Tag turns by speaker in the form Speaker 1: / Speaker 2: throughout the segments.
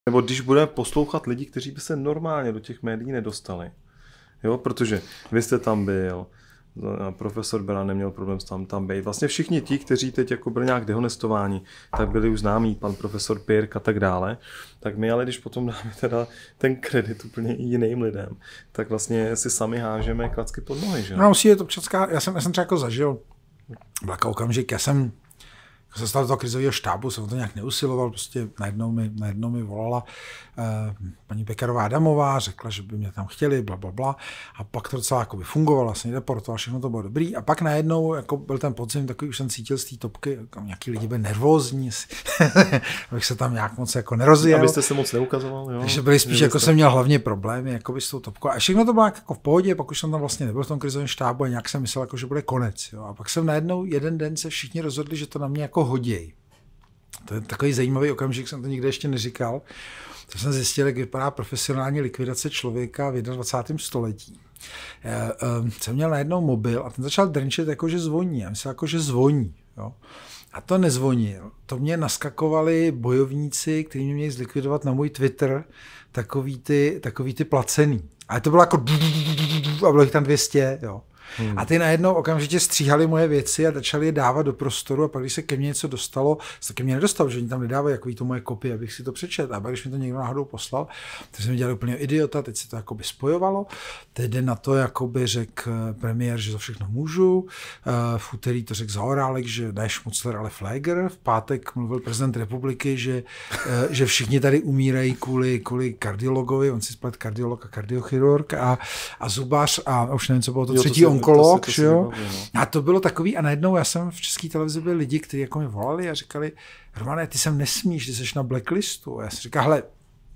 Speaker 1: Nebo když budeme poslouchat lidi, kteří by se normálně do těch médií nedostali. Jo, protože vy jste tam byl, profesor Beran neměl problém tam být. Vlastně všichni ti, kteří teď jako byli nějak dehonestováni, tak byli už známí, pan profesor Pirk a tak dále. Tak my ale když potom dáme teda ten kredit úplně jiným lidem, tak vlastně si sami hážeme klacky pod nohy, že?
Speaker 2: No, musí je to občanská, já jsem třeba jako zažil, byl okamžik, já jsem se stal do toho krizového štábu, jsem to nějak neusiloval, prostě najednou mi volala paní Pekarová Adamová, řekla, že by mě tam chtěli, blablabla, a pak to docela jako by fungovalo, jsem reportoval, všechno to bylo dobrý, a pak najednou jako byl ten podzim, takový už jsem cítil z té topky, jako nějaký lidi byli nervózní, abych se tam nějak moc jako nerozjel.
Speaker 1: Abyste se moc neukazoval, jo?
Speaker 2: Takže byli spíš, jako jsem měl hlavně problémy jako by s tou topkou, a všechno to bylo jako v pohodě, pak už jsem tam vlastně nebyl v tom krizovém štábu a nějak jsem myslel, jako, že bude konec, jo? A pak jsem najednou jeden den se všichni rozhodli, že to na mě jako hoděj. To je takový zajímavý okamžik, jsem to nikde ještě neříkal. To jsem zjistil, jak vypadá profesionální likvidace člověka v 21. století. Jsem měl najednou mobil a ten začal drnčet, jako že zvoní. Já myslel, jako že zvoní. Jo? A to nezvonil. To mě naskakovali bojovníci, kteří mě měli zlikvidovat na můj Twitter, takový ty placený. Ale to bylo jako a bylo jich tam 200, jo. A ty najednou okamžitě stříhali moje věci a začali je dávat do prostoru, a pak když se ke mně něco dostalo, se ke mně nedostalo, že oni tam nedávají takový to moje kopie, abych si to přečetl. A pak když mi to někdo náhodou poslal, tak jsem dělal úplně idiota, teď se to jakoby spojovalo. Teď na to jakoby řekl premiér, že to všechno můžu. V úterý to řekl Zaorálek, že Daeš Mutzler, ale Fleger. V pátek mluvil prezident republiky, že všichni tady umírají kvůli kardiologovi, on si splet kardiolog a kardiochirurg a zubař a už nevím, co bylo to třetí onkolog, že jo. A to bylo takový, a najednou já jsem v České televizi byli lidi, kteří jako mi volali a říkali, Romane, ty sem nesmíš, ty seš na blacklistu. A já si říkal, hele,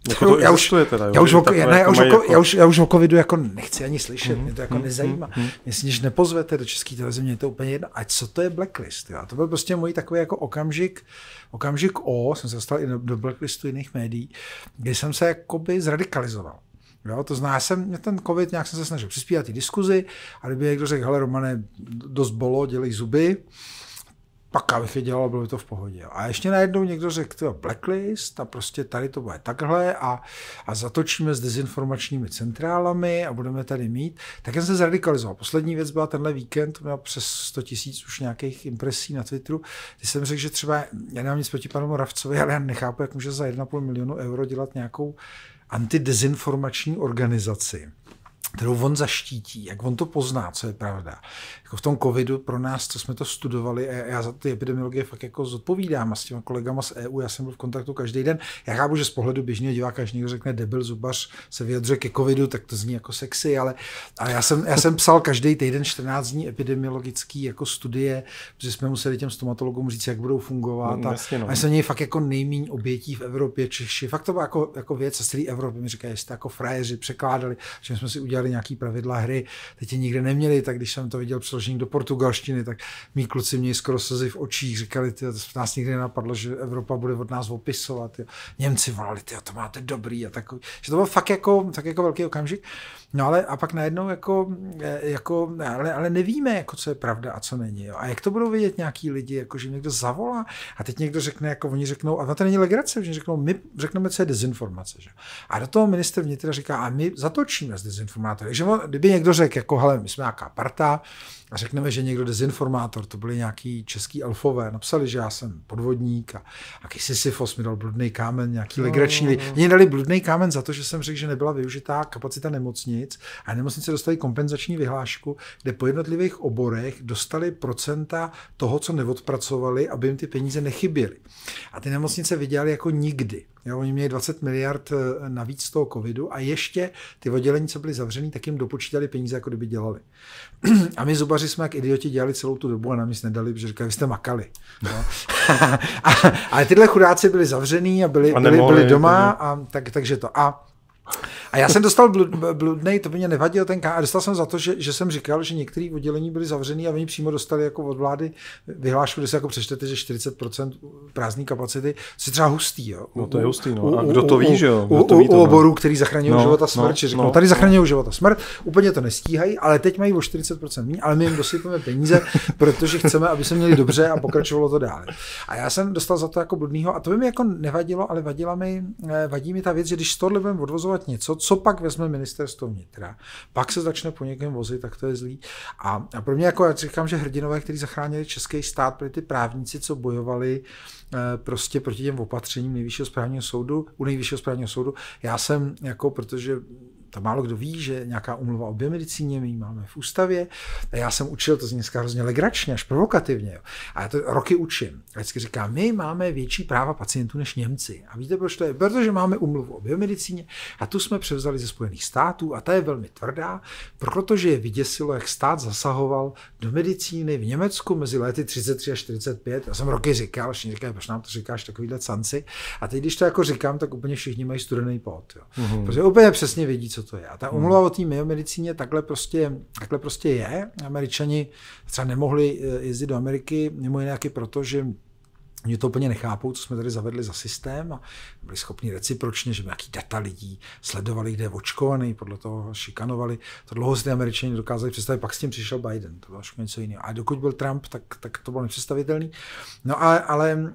Speaker 2: já už o covidu jako nechci ani slyšet, mě to jako nezajímá. Jestli když nepozvete do České televize, mě je to úplně jedno. A co to je blacklist? Jo? A to byl prostě můj takový jako okamžik jsem se dostal i do blacklistu jiných médií, kdy jsem se jakoby zradikalizoval. Jo, to znamená, ten covid nějak jsem se snažil přispívat ty diskuzi, a kdyby někdo řekl, hele Romane, dost bolo, dělej zuby, pak abych je dělal, bylo by to v pohodě. A ještě najednou někdo řekl, blacklist a prostě tady to bude takhle a zatočíme s dezinformačními centrálami a budeme tady mít. Tak jsem se zradikalizoval. Poslední věc byla tenhle víkend, měl přes 100 000 už nějakých impresí na Twitteru, kdy jsem řekl, že třeba, já nemám nic proti panu Moravcovi, ale já nechápu, jak může za 1,5 milionu euro dělat nějakou antidezinformační organizaci, kterou on zaštítí, jak on to pozná, co je pravda. Jako v tom covidu pro nás, co jsme to studovali, a já za ty epidemiologie fakt jako zodpovídám a s těma kolegama z EU, já jsem byl v kontaktu každý den. Já chápu, že z pohledu běžného diváka, když někdo řekne debil zubař, se vyjadřuje ke covidu, tak to zní jako sexy, ale já jsem psal každý týden 14 dní epidemiologický jako studie, protože jsme museli těm stomatologům říct, jak budou fungovat. A jsme měli fakt jako nejméně obětí v Evropě, Češi. Fakt to byla jako věc, a z celé Evropy mi říkají, že jste jako frajeři překládali, že jsme si udělali nějaký pravidla hry, teď je nikde neměli, tak když jsem to viděl přeložený do portugalštiny, tak mý kluci měli skoro slzy v očích, říkali, to nás nikdy nenapadlo, že Evropa bude od nás opisovat. Jo. Němci volali, to máte dobrý a takový. Že to byl fakt jako velký okamžik. No ale a pak najednou ale nevíme, jako, co je pravda a co není. Jo. A jak to budou vědět nějaký lidi, jako, že někdo zavolá a teď někdo řekne, jako oni řeknou, a to není legrace, že řeknou, my řekneme, co je dezinformace. Že? A do toho ministr vnitra říká, a my zatočíme s dezinformátory. Takže kdyby někdo řekl, jako, hele, my jsme nějaká parta, a řekneme, že někdo dezinformátor, to byli nějaký český elfové, napsali, že já jsem podvodník a jaký Sisyfos mi dal bludný kámen, nějaký legrační. Mě dali bludný kámen za to, že jsem řekl, že nebyla využitá kapacita nemocnic a nemocnice dostali kompenzační vyhlášku, kde po jednotlivých oborech dostali procenta toho, co neodpracovali, aby jim ty peníze nechyběly. A ty nemocnice vydělaly jako nikdy. Jo, oni měli 20 miliard navíc z toho covidu a ještě ty oddělení, co byly zavřený, tak jim dopočítali peníze, jako kdyby dělali. A my zubaři jsme jak idioti dělali celou tu dobu a nám nic nedali, protože říkali, vy jste makali. No. Ale tyhle chudáci byli zavřený a byli doma, takže to. A A já jsem dostal bludnej, to by mě nevadilo a dostal jsem za to, že jsem říkal, že některé oddělení byly zavřený a oni přímo dostali jako od vlády vyhlášku, kde se jako přečtete, že 40% prázdné kapacity, což je třeba hustý. Jo.
Speaker 1: No to je hustý, no. A kdo to ví, že jo?
Speaker 2: U oborů, který zachraňují život a smrt, řeknou, tady zachraňují život a smrt, úplně to nestíhají, ale teď mají o 40% méně, ale my jim dosypeme peníze, protože chceme, aby se měli dobře a pokračovalo to dále. A já jsem dostal za to jako bludnýho a to by mi jako nevadilo, ale vadí mi ta věc, že když z tohohle budeme odvozovat něco, co pak vezme ministerstvo vnitra, pak se začne po někém vozit, tak to je zlý. A pro mě jako já říkám, že hrdinové, kteří zachránili český stát, byli ty právníci, co bojovali prostě proti těm opatřením Nejvyššího správního soudu, u Nejvyššího správního soudu. Já jsem jako, protože to málo kdo ví, že nějaká úmluva o biomedicíně my máme v ústavě. A já jsem učil, to zní dneska hrozně legračně, až provokativně. Jo. A já to roky učím. A vždycky říkám, my máme větší práva pacientů než Němci. A víte, proč to je? Protože máme úmluvu o biomedicíně a tu jsme převzali ze Spojených států a ta je velmi tvrdá, protože je vyděsilo, jak stát zasahoval do medicíny v Německu mezi lety 33 a 45. Já jsem roky říkal, všichni říkají, proč nám to říkáš, takovýhle canci. A teď, když to jako říkám, tak úplně všichni mají studený pot. Jo. Protože úplně přesně vědí, co to je. A ta umluva o té biomedicíně takhle prostě je. Američani třeba nemohli jezdit do Ameriky, mimo jiné proto, že oni to úplně nechápou, co jsme tady zavedli za systém a byli schopni recipročně, že nějaký data lidí sledovali, kde je očkovaný, podle toho šikanovali. To dlouho si ty Američani dokázali představit, pak s tím přišel Biden, to bylo něco jiného. A dokud byl Trump, tak to bylo nepředstavitelný. No ale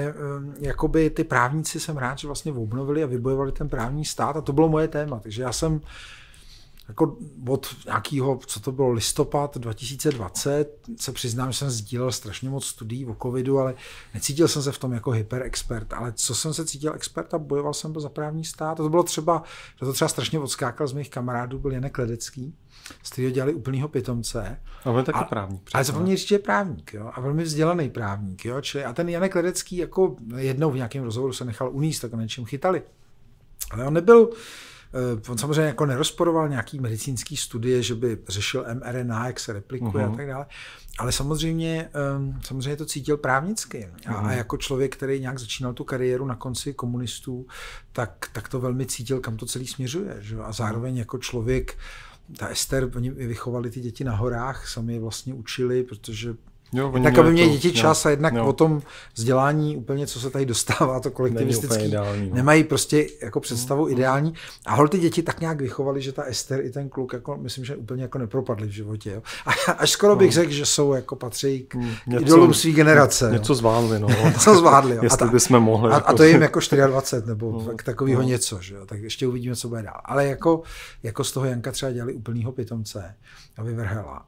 Speaker 2: jakoby ty právníci jsem rád, že vlastně obnovili a vybojovali ten právní stát a to bylo moje téma, takže já jsem jako od nějakého, co to bylo, listopad 2020, se přiznám, že jsem sdílel strašně moc studií o covidu, ale necítil jsem se v tom jako hyperexpert, ale co jsem se cítil expert a bojoval jsem za právní stát. A to třeba strašně odskákal z mých kamarádů, byl Janek Ledecký, z kterého dělali úplnýho pitomce.
Speaker 1: A on je taky právník.
Speaker 2: Ale zapomněl říct, že je právník, jo? A velmi vzdělaný právník. Jo? A ten Janek Ledecký jako jednou v nějakém rozhovoru se nechal uníst, tak něčím chytali. Ale on nebyl... On samozřejmě jako nerozporoval nějaký medicínský studie, že by řešil mRNA, jak se replikuje a tak dále, ale samozřejmě to cítil právnicky. A jako člověk, který nějak začínal tu kariéru na konci komunistů, tak to velmi cítil, kam to celý směřuje. Že? A zároveň jako člověk, ta Ester, oni vychovali ty děti na horách, sami je vlastně učili, protože tak, aby měli děti čas a jednak o tom vzdělání úplně, co se tady dostává, to kolektivistický, nemají prostě jako představu ideální. A hol ty děti tak nějak vychovali, že ta Ester i ten kluk, jako, myslím, že úplně jako nepropadli v životě. Jo. A až skoro bych řekl, že jsou jako patří k idolům svý generace.
Speaker 1: Něco zvládli, no.
Speaker 2: Něco zvládli, jo.
Speaker 1: Jestli bychom mohli.
Speaker 2: A to jim jako 24 nebo takového něco, že jo. Tak ještě uvidíme, co bude dál. Ale jako z toho Janka třeba dělali úplnýho pitomce a vyvrhela.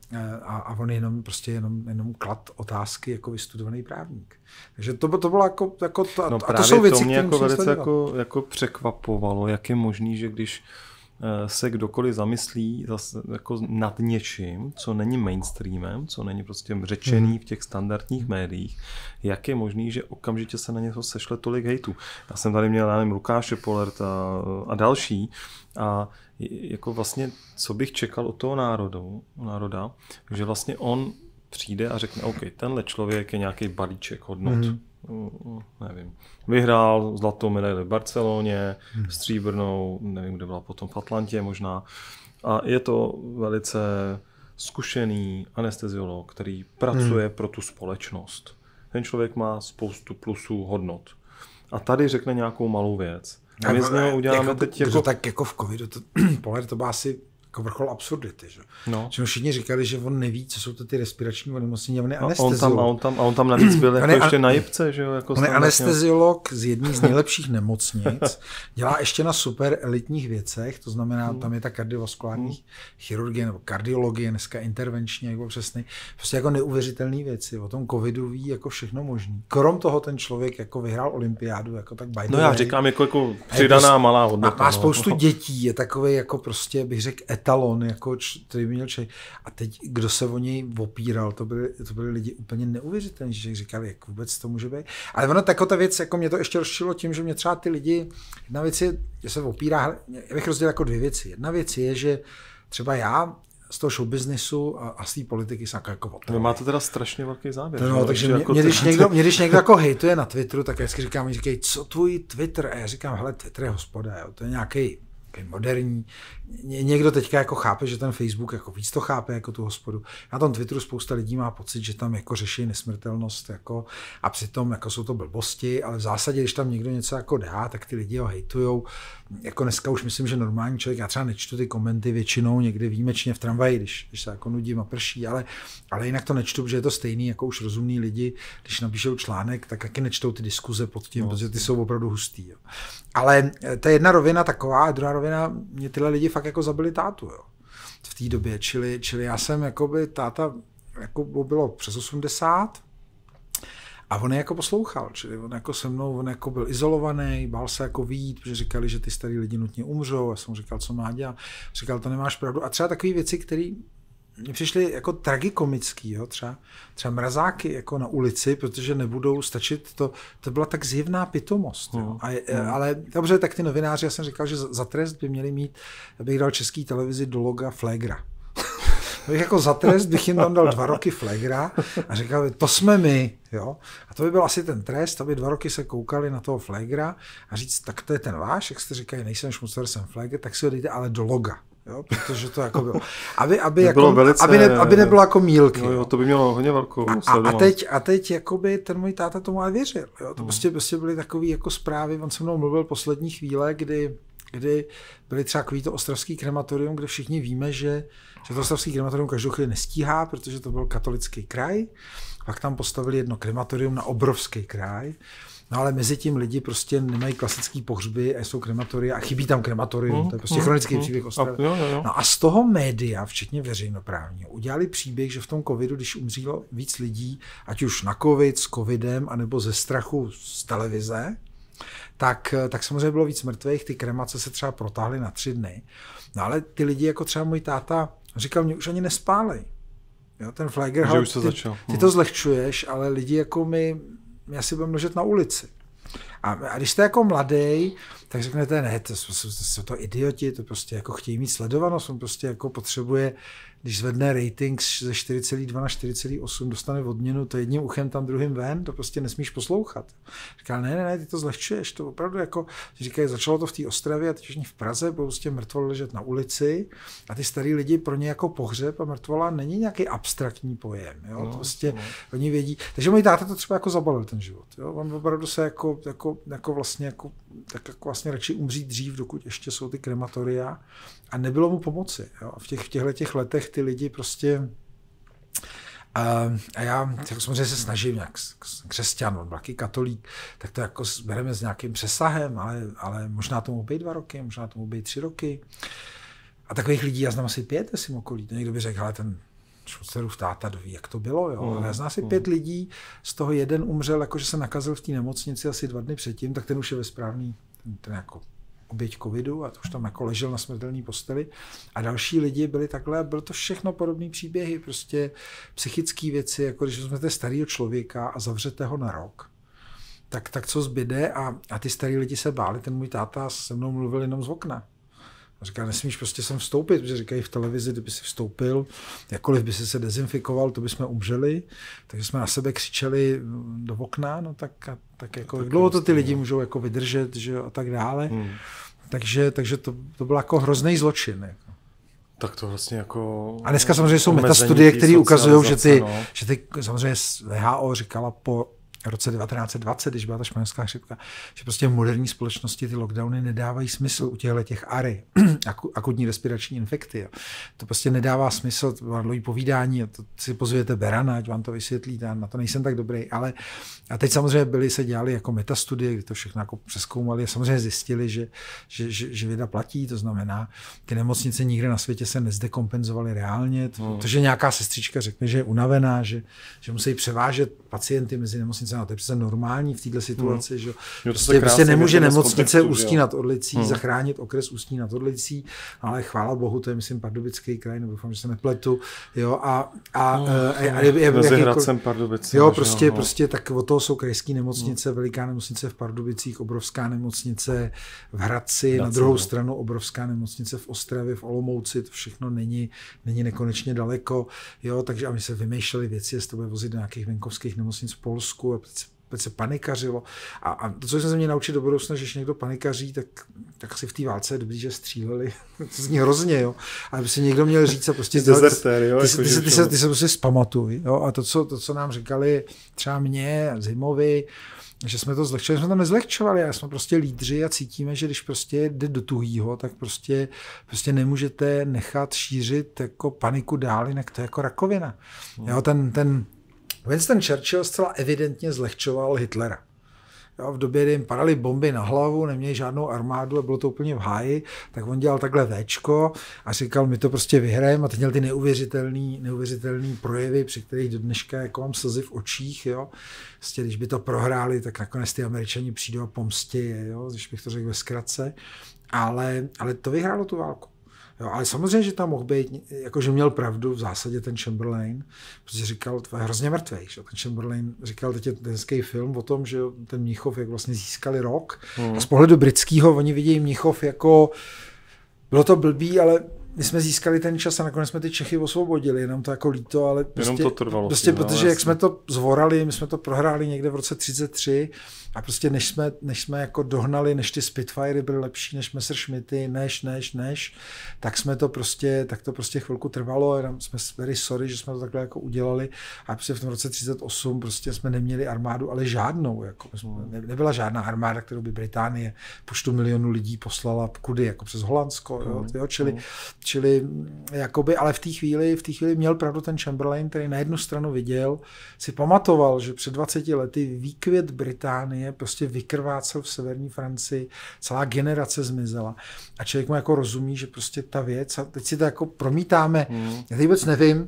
Speaker 2: A on jenom klad otázky jako vystudovaný právník. Takže to bylo jako
Speaker 1: no
Speaker 2: a to jsou věci,
Speaker 1: to mě jako velice jako překvapovalo, jak je možný, že když se kdokoliv zamyslí zase jako nad něčím, co není mainstreamem, co není prostě řečený v těch standardních médiích, jak je možný, že okamžitě se na něco sešle tolik hejtu. Já jsem tady měl, nevím, Lukáše Polerta a další a jako vlastně, co bych čekal od toho národa, že vlastně on přijde a řekne, OK, tenhle člověk je nějaký balíček hodnot. Nevím. Vyhrál zlatou medaili v Barceloně, stříbrnou, nevím, kde byla potom v Atlantě možná. A je to velice zkušený anesteziolog, který pracuje pro tu společnost. Ten člověk má spoustu plusů hodnot. A tady řekne nějakou malou věc. A my z něho uděláme
Speaker 2: jako,
Speaker 1: teď jako...
Speaker 2: Tak jako v covidu, Poler to byla asi jako vrchol absurdity, že?
Speaker 1: No.
Speaker 2: Že všichni říkali, že on neví, co jsou to ty respirační onemocnění, on je anesteziolog.
Speaker 1: A on tam navíc byl jako ještě na jipce, že jo? Jako
Speaker 2: on je anesteziolog z jedné z nejlepších nemocnic, dělá ještě na super elitních věcech, to znamená, tam je ta kardiovaskulární chirurgie nebo kardiologie, dneska intervenční, jako přesný, prostě jako neuvěřitelné věci. O tom covidu ví jako všechno možný. Krom toho ten člověk jako vyhrál olympiádu, jako tak by the way.
Speaker 1: Já říkám jako přidaná malá hodnota.
Speaker 2: Má spoustu dětí, je takový jako prostě, bych řekl, etalon, jako který by měl člověk. A teď, kdo se o něj opíral, to byli lidi úplně neuvěřitelní, že říkali, jak vůbec to může být. Ale ono taková ta věc, jako mě to ještě rozčilo tím, že mě třeba ty lidi, jedna věc je, že se opírá, já bych rozdělil jako dvě věci. Jedna věc je, že třeba já z toho showbiznisu a z té politiky jsem jako
Speaker 1: Vy máte teda strašně velký záběr.
Speaker 2: No, takže mě, když někdo jako hejtuje na Twitteru, tak já vždycky říkám, co tvůj Twitter? A já říkám, hele, Twitter je hospoda, jo, to je nějaký moderní. Někdo teďka jako chápe, že ten Facebook jako víc to chápe jako tu hospodu. Na tom Twitteru spousta lidí má pocit, že tam jako řeší nesmrtelnost jako, a přitom jako jsou to blbosti, ale v zásadě, když tam někdo něco jako dá, tak ty lidi ho hejtujou. Jako dneska už myslím, že normální člověk, já třeba nečtu ty komenty většinou, někdy výjimečně v tramvaji, když se jako nudím a prší, ale jinak to nečtu, protože je to stejný, jako už rozumní lidi, když napíšou článek, tak taky nečtou ty diskuze pod tím, protože ty jsou opravdu hustý. Jo. Ale to je jedna rovina taková, a druhá rovina, mě tyhle lidi fakt jako zabili tátu, jo. V té době, čili já jsem jakoby táta, jako bylo přes 80, a on je jako poslouchal, čili on jako se mnou, on jako byl izolovaný, bál se jako vyjít, protože říkali, že ty starý lidi nutně umřou, já jsem říkal, co má dělat, říkal, to nemáš pravdu. A třeba takové věci, které mně přišly jako tragikomický, jo? Třeba mrazáky jako na ulici, protože nebudou stačit, to byla tak zjevná pitomost. Jo? Ale dobře, tak ty novináři, já jsem říkal, že za trest by měli mít, abych dal České televizi do loga Flagra. Bych jako za trest bych jim tam dal 2 roky Flagra a říkal, to jsme my. Jo? A to by byl asi ten trest, aby 2 roky se koukali na toho Flagra a říct, tak to je ten váš, jak jste říkají, nejsem šmucer, jsem Flager, tak si ho dejte ale do loga. Jo, protože to jako bylo. Aby nebylo jako mýlky.
Speaker 1: Jo, to by mělo hodně velkou
Speaker 2: sledovanost. A teď jakoby ten můj táta tomu ale věřil. Jo. To prostě byly takové jako zprávy, on se mnou mluvil poslední chvíle, kdy byly třeba takový to ostravský krematorium, kde všichni víme, že to ostravský krematorium každou chvíli nestíhá, protože to byl katolický kraj. Pak tam postavili jedno krematorium na obrovský kraj. No ale mezi tím lidi prostě nemají klasický pohřby a jsou krematoria a chybí tam krematorium, to je prostě chronický příběh Ostravy. No a z toho média, včetně veřejnoprávního, udělali příběh, že v tom covidu, když umřelo víc lidí, ať už na covid, s covidem, anebo ze strachu z televize, tak samozřejmě bylo víc mrtvých, ty kremace se třeba protáhly na 3 dny. No ale ty lidi, jako třeba můj táta, říkal, mě už ani nespálej. Jo, ten Flager, ty to zlehčuješ, ale lidi jako my asi budeme ležet na ulici. A když jste jako mladý, tak řeknete, ne, to jsou to idioti, to prostě jako chtějí mít sledovanost, on prostě jako potřebuje, když zvedne rating ze 4,2 na 4,8, dostane odměnu, to jedním uchem tam druhým ven, to prostě nesmíš poslouchat. Říkal, ne, ty to zlehčuješ, to opravdu jako, říkají, začalo to v té Ostravě a teď už v Praze, budou prostě mrtvol ležet na ulici a ty starý lidi pro ně jako pohřeb a mrtvola není nějaký abstraktní pojem, jo, to prostě oni vědí. Takže můj táta to třeba jako zabalil ten život, jo, on opravdu se jako vlastně radši umřít dřív, dokud ještě jsou ty krematoria a nebylo mu pomoci. Jo. V těchto letech ty lidi prostě a já samozřejmě se snažím nějak křesťan, on byl taky katolík, tak to jako bereme s nějakým přesahem, ale možná tomu být 2 roky, možná tomu být 3 roky. A takových lidí já znám asi 5 ve svým okolí. Někdo by řekl, ale ten Šmucerův táta ví, jak to bylo. Jo. Ale já znám asi 5 lidí, z toho jeden umřel, jakože se nakazil v té nemocnici asi 2 dny předtím, tak ten už je ve správný, ten jako oběť covidu a to už tam jako ležel na smrtelné posteli. A další lidi byli takhle, bylo to všechno podobné příběhy, prostě psychické věci, jako když vezmete starého člověka a zavřete ho na rok, tak co zbyde a ty starý lidi se báli, ten můj táta se mnou mluvil jenom z okna. A říká, nesmíš prostě sem vstoupit, protože říkají v televizi, kdyby si vstoupil, jakkoliv by si se dezinfikoval, to bychom umřeli, takže jsme na sebe křičeli do okna, no tak jako jak dlouho to ty lidi můžou jako vydržet, že a tak dále. Takže to byl jako hrozný zločin. Jako.
Speaker 1: Tak to vlastně jako...
Speaker 2: A dneska samozřejmě jsou metastudie, které ukazují, že ty samozřejmě WHO říkala po roce 1920, když byla ta španělská chřipka, že prostě v moderní společnosti ty lockdowny nedávají smysl u těch ARI, akutní respirační infekty. Jo. To prostě nedává smysl, to bylo dlouhé povídání, a to si pozvěte Berana, ať vám to vysvětlí, na to nejsem tak dobrý, ale a teď samozřejmě se dělali jako metastudie, kdy to všechno jako přezkoumali a samozřejmě zjistili, že věda platí, to znamená, ty nemocnice nikde na světě se nezdekompenzovaly reálně, to, že nějaká sestřička řekne, že je unavená, že musí převážet pacienty mezi nemocnice, no to je přece normální v této situaci, že prostě nemůže nemocnice Ústí nad Orlicí zachránit okres Ústí nad Orlicí, ale chvála bohu, to je myslím Pardubický kraj, nebo doufám, že se nepletu, jo,
Speaker 1: mezi Hradcem Pardubice.
Speaker 2: Jo, prostě tak od toho jsou krajské nemocnice, veliká nemocnice v Pardubicích, obrovská nemocnice v Hradci, na druhou stranu obrovská nemocnice v Ostravě, v Olomouci, to všechno není nekonečně daleko, jo, takže a my se vymýšleli věci, jestli to bude vozit do nějakých venkovských nemocnic v Polsku a se panikařilo. A to, co jsem se mě naučil do budoucna, že když někdo panikaří, tak asi v té válce je dobrý, že stříleli. To zní hrozně, jo. Ale by si někdo měl říct, a prostě ty se prostě zpamatuj. Jo. A to, co nám říkali třeba mě, Zimovi, že jsme to zlehčovali, jsme to nezlehčovali, ale jsme prostě lídři a cítíme, že když prostě jde do tuhýho, tak prostě nemůžete nechat šířit jako paniku dál, jinak to je jako rakovina. Jo, ten Winston Churchill zcela evidentně zlehčoval Hitlera. Jo, v době, kdy jim padaly bomby na hlavu, neměli žádnou armádu a bylo to úplně v háji, tak on dělal takhle véčko a říkal, my to prostě vyhrajeme a teď měl ty neuvěřitelný projevy, při kterých do dneška jako mám slzy v očích. Jo. Prostě, když by to prohráli, tak nakonec ty Američani přijdou a pomstí, jo, když bych to řekl ve zkratce. Ale to vyhrálo tu válku. Jo, ale samozřejmě, že tam mohl být, jakože měl pravdu v zásadě ten Chamberlain, protože říkal, to je hrozně mrtvej. Že? Ten Chamberlain říkal, teď je hezký film o tom, že ten Mnichov, jak vlastně získali rok. A z pohledu britského oni vidějí Mnichov jako, bylo to blbý, ale my jsme získali ten čas a nakonec jsme ty Čechy osvobodili, jenom to jako líto, ale prostě,
Speaker 1: to trvalo
Speaker 2: prostě protože jak jsme to zvorali, my jsme to prohráli někde v roce 1933 a prostě než jsme jako dohnali, než ty Spitfirey byly lepší, než Messerschmitty, tak to prostě chvilku trvalo, jenom jsme very sorry, že jsme to takhle jako udělali a prostě v tom roce 1938 prostě jsme neměli armádu, ale žádnou, jako nebyla žádná armáda, kterou by Británie počtu milionů lidí poslala kudy, jako přes Holandsko, jo, čili jakoby, ale v té chvíli měl pravdu ten Chamberlain, který na jednu stranu viděl, si pamatoval, že před 20 lety výkvět Británie prostě vykrvácel v severní Francii, celá generace zmizela. A člověk mu jako rozumí, že prostě ta věc, a teď si to jako promítáme, já teď vůbec nevím,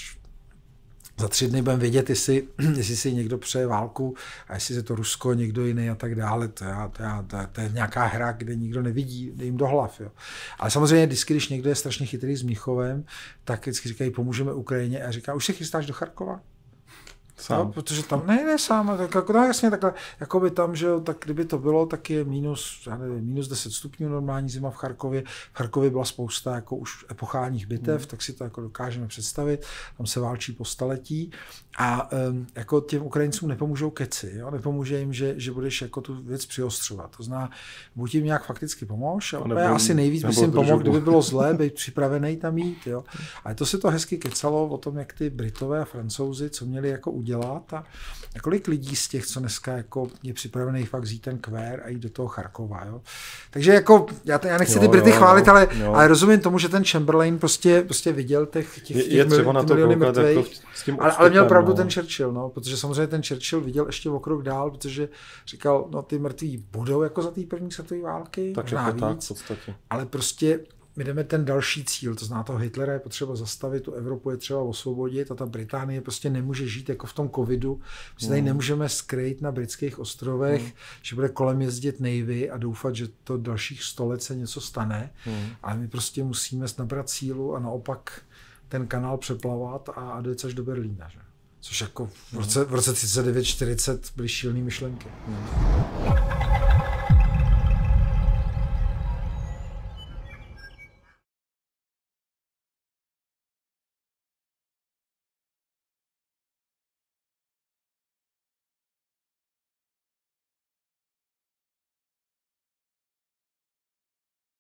Speaker 2: za 3 dny budeme vědět, jestli si někdo přeje válku a jestli je to Rusko, někdo jiný a tak dále. To je nějaká hra, kde nikdo nevidí, jde jim do hlav. Jo. Ale samozřejmě vždycky, když někdo je strašně chytrý s Mnichovem, tak vždycky říkají, pomůžeme Ukrajině a říká, už se chystáš do Charkova?
Speaker 1: Sám.
Speaker 2: No, protože tam ne sám, tak jasně takhle, jako by tam, že tak kdyby to bylo, tak je minus 10 stupňů normální zima v Charkově. V Charkově byla spousta jako už epochálních bitev, tak si to jako dokážeme představit. Tam se válčí po staletí a jako těm Ukrajincům nepomůžou keci, jo? Nepomůže jim, že budeš jako tu věc přiostřovat. To znamená, buď jim nějak fakticky pomož, já asi nejvíc bych jim pomohl, kdyby bylo zlé, být připravený tam jít. Jo? Ale to se to hezky kecalo o tom, jak ty Britové a Francouzi, co měli jako udělat a kolik lidí z těch, co dneska jako je připravený fakt vzít ten kvér a jít do toho Charkova. Jo? Takže jako, já nechci ty Brity chválit, ale rozumím tomu, že ten Chamberlain prostě viděl těch miliony mrtvých. Jako ale měl pravdu ten Churchill, no, protože samozřejmě ten Churchill viděl ještě o krok dál, protože říkal, no ty mrtví budou jako za té první světové války,
Speaker 1: tak
Speaker 2: možná
Speaker 1: jako
Speaker 2: víc,
Speaker 1: v podstatě.
Speaker 2: Ale prostě my jdeme ten další cíl, to znamená toho Hitlera je potřeba zastavit, tu Evropu je třeba osvobodit a ta Británie prostě nemůže žít jako v tom covidu. My tady nemůžeme skrýt na britských ostrovech, že bude kolem jezdit Navy a doufat, že to dalších 100 let se něco stane, ale my prostě musíme nabrat sílu a naopak ten kanál přeplavat a dojet až do Berlína. Že? Což jako v roce 39-40 byly šílený myšlenky.